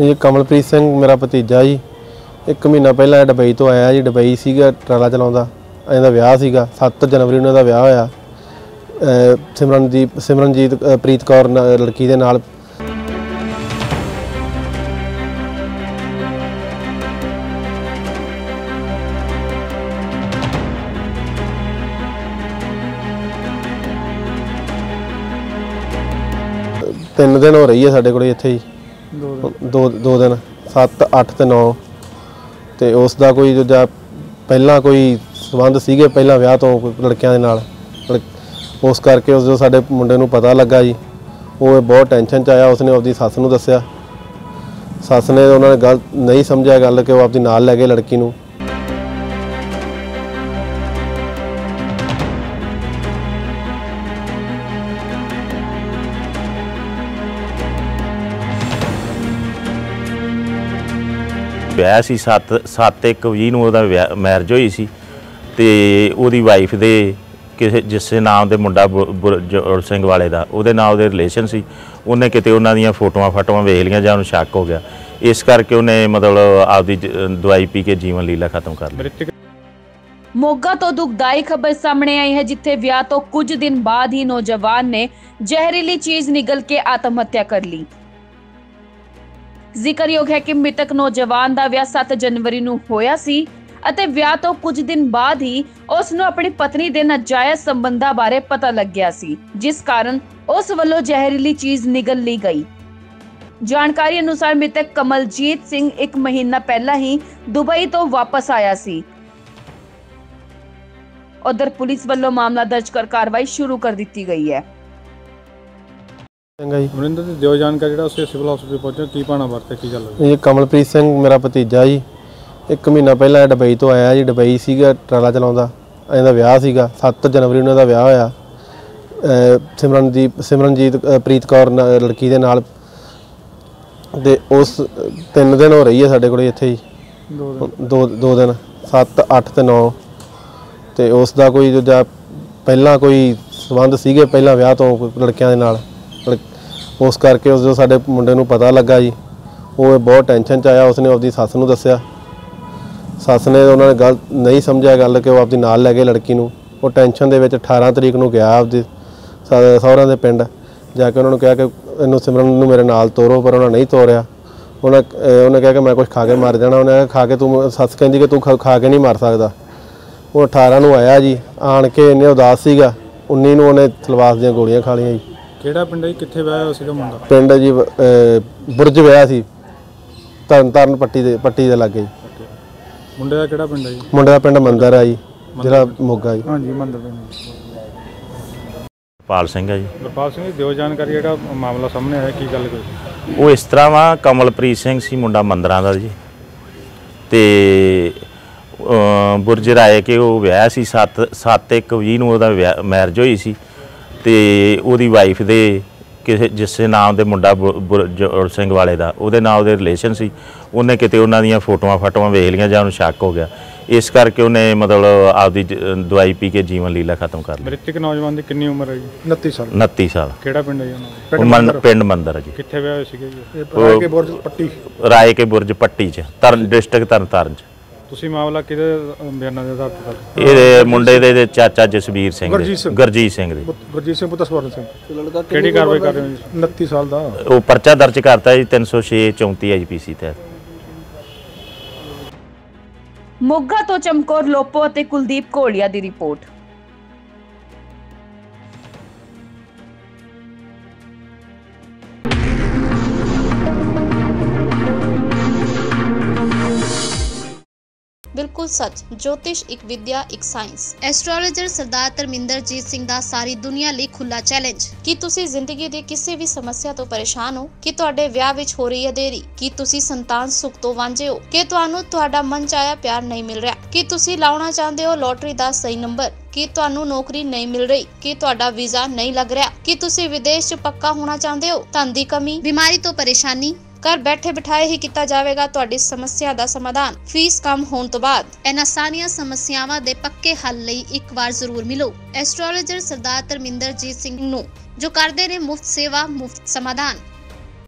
ये कमलप्रीत सिंह मेरा भतीजा जी। 1 महीना पहला दुबई तो आया जी। दुबई सीगा ट्राला चलाਉਂਦਾ। ਇਹਦਾ ਵਿਆਹ ਸੀਗਾ 7 जनवरी ਨੂੰ ਇਹਦਾ ਵਿਆਹ ਹੋਇਆ। ਸਿਮਰਨਜੀਤ ਪ੍ਰੀਤ ਕੌਰ ਲੜਕੀ ਦੇ ਨਾਲ। तीन दिन हो रही है साढ़े को इत्थे जी। दो दिन 7, 8 ते 9 ते उसका कोई दूजा पहला कोई संबंध सीगे पहला विआह तो लड़कियां दे नाल। उस करके उस जो साडे मुंडे नूं पता लगा जी वो बहुत टेंशन च आया। उसने अपनी सस नूं दस्सिया। सस ने उन्होंने गल नहीं समझा गल कि वो अपनी नाल लै गए लड़की नूं। ਵਿਆਹ ਸੀ 7/1/20 ਨੂੰ ਉਹਦਾ ਮੈਰਿਜ ਹੋਈ ਸੀ ਤੇ ਉਹਦੀ ਵਾਈਫ ਦੇ ਕਿਸੇ ਜਿਸ ਨਾਮ ਦੇ ਮੁੰਡਾ ਬੁਰਜੋਰ ਸਿੰਘ ਵਾਲੇ ਦਾ ਉਹਦੇ ਨਾਲ ਉਹਦੇ ਰਿਲੇਸ਼ਨ ਸੀ। ਉਹਨੇ ਕਿਤੇ ਉਹਨਾਂ ਦੀਆਂ ਫੋਟੋਆਂ ਵੇਖ ਲਈਆਂ ਜਾਂ ਉਹਨੂੰ ਸ਼ੱਕ ਹੋ ਗਿਆ। ਇਸ ਕਰਕੇ ਉਹਨੇ ਮਤਲਬ ਆਪਦੀ ਦਵਾਈ ਪੀ ਕੇ ਜੀਵਨ ਲੀਲਾ ਖਤਮ ਕਰ ਲਈ। ਮੋਗਾ ਤੋਂ ਦੁਖਦਾਈ ਖਬਰ ਸਾਹਮਣੇ ਆਈ ਹੈ ਜਿੱਥੇ ਵਿਆਹ ਤੋਂ ਕੁਝ ਦਿਨ ਬਾਅਦ ਹੀ ਨੌਜਵਾਨ ਨੇ ਜ਼ਹਿਰੀਲੀ ਚੀਜ਼ ਨਿਗਲ ਕੇ ਆਤਮ ਹੱਤਿਆ ਕਰ ਲਈ। ਜ਼ਿਕਰਯੋਗ ਹੈ ਕਿ ਮ੍ਰਿਤਕ ਨੌਜਵਾਨ ਦਾ ਵਿਆਹ 7 ਜਨਵਰੀ ਨੂੰ ਹੋਇਆ ਸੀ ਅਤੇ ਵਿਆਹ ਤੋਂ ਕੁਝ ਦਿਨ ਬਾਅਦ ਹੀ ਉਸ ਨੂੰ ਆਪਣੀ ਪਤਨੀ ਦੇ ਨਾਜਾਇਜ਼ ਸੰਬੰਧਾਂ ਬਾਰੇ ਪਤਾ ਲੱਗਿਆ ਸੀ, ਜਿਸ ਕਾਰਨ ਉਸ ਵੱਲੋਂ ਜ਼ਹਿਰੀਲੀ ਚੀਜ਼ ਨਿਗਲ ਲਈ ਗਈ। ਜਾਣਕਾਰੀ ਅਨੁਸਾਰ ਮ੍ਰਿਤਕ ਕਮਲਜੀਤ ਸਿੰਘ 1 ਮਹੀਨਾ ਪਹਿਲਾਂ ਹੀ ਦੁਬਈ ਤੋਂ ਵਾਪਸ ਆਇਆ ਸੀ। ਉਧਰ ਪੁਲਿਸ ਵੱਲੋਂ ਮਾਮਲਾ ਦਰਜ ਕਰ ਕਾਰਵਾਈ ਸ਼ੁਰੂ ਕਰ ਦਿੱਤੀ ਗਈ ਹੈ। ਮਨਿੰਦਰ ਦੀ ਦਿਓ ਜਾਣਕਾਰੀ ਜਿਹੜਾ ਉਸੇ ਸਿਵਲ ਹਸਪਤਾਲ ਪਹੁੰਚਿਆ ਕੀ ਪਾਣਾ ਵਰਤੇ ਕੀ ਗੱਲ ਇਹ ਕਮਲਪ੍ਰੀਤ ਸਿੰਘ ਮੇਰਾ ਭਤੀਜਾ ਜੀ। 1 ਮਹੀਨਾ ਪਹਿਲਾਂ ਦੁਬਈ ਤੋਂ ਆਇਆ ਜੀ। ਦੁਬਈ ਸੀਗਾ ਟਰਾਲਾ ਚਲਾਉਂਦਾ। ਇਹਦਾ ਵਿਆਹ ਸੀਗਾ 7 ਜਨਵਰੀ ਨੂੰ ਇਹਦਾ ਵਿਆਹ ਹੋਇਆ। ਸਿਮਰਨਜੀਤ ਪ੍ਰੀਤ ਕੌਰ ਲੜਕੀ ਦੇ ਨਾਲ ਤੇ ਉਸ 3 ਦਿਨ ਹੋ ਰਹੀ ਹੈ ਸਾਡੇ ਕੋਲ ਇੱਥੇ ਜੀ। ਦੋ ਦਿਨ 7, 8 ਤੇ 9 ਤੇ ਉਸ ਦਾ ਕੋਈ ਦੂਜਾ ਪਹਿਲਾਂ ਕੋਈ ਸੰਬੰਧ ਸੀਗੇ ਪਹਿਲਾਂ ਵਿਆਹ ਤੋਂ ਲੜਕਿਆਂ ਦੇ ਨਾਲ। उस करके उस जो साडे मुंडे नूं पता लगा जी वो बहुत टेंशन च आया। उसने अपनी सस नूं दस्सिया। सस ने उन्होंने गल नहीं समझा गल कि वो अपनी नाल लै गए लड़की नूं। वो टेंशन दे विच 18 तरीक नूं गया आपदी सहुरिਆਂ ਦੇ पिंड जाके उन्होंने कहा कि इनू सिमरन नूं मेरे नाल तोरो, पर उन्होंने नहीं तोरिया। उन्हें कहा कि मैं कुछ खा के मर जाना। उन्हें खा के तू सस कहती कि तू खा के नहीं मर सकता। वो 18 नूं आया जी। आण के इन्ने उदास सीगा। 19 नूं उन्हें तलवार ਦੀਆਂ ਗੋਲੀਆਂ ਖਾ ਲਈਆਂ जी। ਕਿਹੜਾ ਪਿੰਡ ਹੈ ਕਿੱਥੇ ਵਿਆਹ ਹੋਇਆ ਸੀਗਾ ਮੁੰਡਾ? ਪਿੰਡ ਜੀ ਬੁਰਜ ਵਿਆਹ ਸੀ ਤਰਨ ਪੱਟੀ ਦੇ ਲਾਗੇ ਜੀ। ਮੁੰਡੇ ਦਾ ਕਿਹੜਾ ਪਿੰਡ ਹੈ ਜੀ? ਮੁੰਡੇ ਦਾ ਪਿੰਡ ਮੰਦਰ ਆ ਜੀ, ਜਿਹੜਾ ਮੋਗਾ ਜੀ। ਹਾਂਜੀ ਮੰਦਰ ਪਿੰਡ। ਗੁਰਪਾਲ ਸਿੰਘ ਹੈ ਜੀ। ਗੁਰਪਾਲ ਸਿੰਘ ਦੀ ਦਿਓ ਜਾਣਕਾਰੀ ਜਿਹੜਾ ਮਾਮਲਾ ਸਾਹਮਣੇ ਆਇਆ ਕੀ ਗੱਲ ਕੋਈ? ਉਹ ਇਸ ਤਰ੍ਹਾਂ ਵਾ ਕਮਲਪ੍ਰੀਤ ਸਿੰਘ ਸੀ ਮੁੰਡਾ ਮੰਦਰਾਂ ਦਾ ਜੀ ਤੇ ਬੁਰਜ ਰਾਏ ਕਿ ਉਹ ਵਿਆਹ ਸੀ 7/1/20 ਨੂੰ ਉਹਦਾ ਮੈਰਿਜ ਹੋਈ ਸੀ ਤੇ ਉਹਦੀ ਵਾਈਫ ਦੇ ਕਿਸੇ ਜਿਸ ਨਾਮ ਦੇ ਮੁੰਡਾ ਬੁਰਜੋਰ ਸਿੰਘ ਵਾਲੇ ਦਾ ਉਹਦੇ ਨਾਲ ਉਹਦੇ ਰਿਲੇਸ਼ਨ ਸੀ। ਉਹਨੇ ਕਿਤੇ ਉਹਨਾਂ ਦੀਆਂ ਫੋਟੋਆਂ ਵੇਖ ਲਈਆਂ ਜਾਂ ਉਹਨੂੰ ਸ਼ੱਕ ਹੋ ਗਿਆ। ਇਸ ਕਰਕੇ ਉਹਨੇ ਮਤਲਬ ਆਪਦੀ ਦਵਾਈ ਪੀ ਕੇ ਜੀਵਨ ਲੀਲਾ ਖਤਮ ਕਰ ਲਈ। ਮ੍ਰਿਤਕ ਨੌਜਵਾਨ ਦੀ ਕਿੰਨੀ ਉਮਰ ਹੈ ਜੀ? 29 ਸਾਲ। 29 ਸਾਲ। ਕਿਹੜਾ ਪਿੰਡ ਹੈ ਜੀ ਉਹਨਾਂ ਦਾ? ਪਿੰਡ ਮੰਦਰ ਹੈ ਜੀ। ਕਿੱਥੇ ਵਿਆਹ ਹੋਇਆ ਸੀਗਾ ਜੀ? ਰਾਏ ਕੇ ਬੁਰਜ ਪੱਟੀ 'ਚ ਡਿਸਟ੍ਰਿਕਟ ਤਰਨਤਾਰਨ 'ਚ। ਤੁਸੀਂ ਮਾਮਲਾ ਕਿਹਦੇ ਬਿਆਨਾਂ ਦੇ ਆਧਾਰ ਤੇ? ਇਹਦੇ ਮੁੰਡੇ ਦੇ ਚਾਚਾ ਜਸਵੀਰ ਸਿੰਘ ਗੁਰਜੀਤ ਸਿੰਘ ਦੇ। ਗੁਰਜੀਤ ਸਿੰਘ ਪੁੱਤਰ ਸਵਰਨ ਸਿੰਘ। ਕਿਹੜੀ ਕਾਰਵਾਈ ਕਰ ਰਹੇ ਹੋ ਜੀ? 29 ਸਾਲ ਦਾ ਉਹ ਪਰਚਾ ਦਰਜ ਕਰਤਾ ਜੀ 306/34 IPC ਤਹਿਤ। ਮੋਗਾ ਤੋਂ ਚਮਕੌਰ ਲੋਪੋ ਅਤੇ ਕੁਲਦੀਪ ਕੋਲੀਆ ਦੀ ਰਿਪੋਰਟ। बिल्कुल सच। ज्योतिष एक विद्या एक साइंस। एस्ट्रोलॉजर सरदार धर्मिंदरजीत सिंह दा सारी दुनिया ਲਈ खुला चैलेंज। ਕੀ ਤੁਸੀਂ ਜ਼ਿੰਦਗੀ ਦੀ ਕਿਸੇ ਵੀ ਸਮੱਸਿਆ ਤੋਂ ਪਰੇਸ਼ਾਨ ਹੋ? ਕਿ ਤੁਹਾਡੇ ਵਿਆਹ ਵਿੱਚ ਹੋ ਰਹੀ ਹੈ ਦੇਰੀ? ਕੀ ਤੁਸੀਂ ਸੰਤਾਨ ਸੁੱਖ ਤੋਂ ਵਾਂਝੇ ਹੋ? ਕਿ ਤੁਹਾਨੂੰ ਤੁਹਾਡਾ ਮਨ ਚਾਹਿਆ ਪਿਆਰ ਨਹੀਂ ਮਿਲ ਰਿਹਾ? ਕਿ ਤੁਸੀਂ ਲਾਉਣਾ ਚਾਹੁੰਦੇ ਹੋ ਲੋਟਰੀ ਦਾ ਸਹੀ ਨੰਬਰ? ਕਿ ਤੁਹਾਨੂੰ ਨੌਕਰੀ ਨਹੀਂ ਮਿਲ ਰਹੀ? ਕਿ ਤੁਹਾਡਾ ਵੀਜ਼ਾ ਨਹੀਂ ਲੱਗ ਰਿਹਾ? ਕਿ ਤੁਸੀਂ ਵਿਦੇਸ਼ 'ਚ ਪੱਕਾ ਹੋਣਾ ਚਾਹੁੰਦੇ ਹੋ? ਧਨ ਦੀ ਕਮੀ, ਬਿਮਾਰੀ ਤੋਂ ਪਰੇਸ਼ਾਨੀ? घर बैठे बिठाए ही किया जाएगा तुहाडी समस्या का समाधान। फीस कम होने तो बाद इन्हां सारियां समस्यावां दे पक्के हल लई एक बार जरूर मिलो एस्ट्रोलॉजर सरदार धर्मिंदरजीत सिंह नूं, जो करदे ने मुफ्त सेवा मुफ्त समाधान।